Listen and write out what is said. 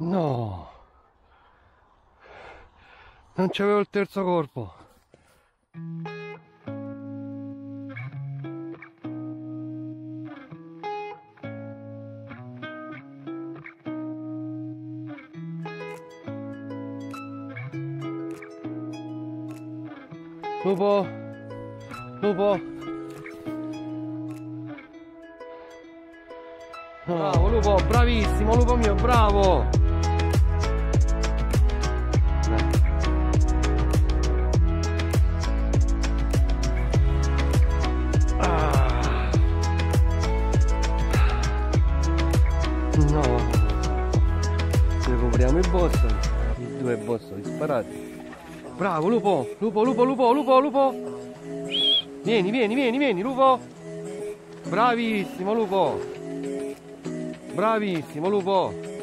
No, non c'avevo il terzo corpo. Lupo, lupo. Bravo lupo, bravissimo lupo mio, bravo. No, recuperiamo i bossoli, i due bossoli sparati. Bravo lupo, lupo, lupo, lupo, lupo, lupo. Vieni, vieni, vieni, vieni, lupo. Bravissimo lupo. Bravissimo lupo.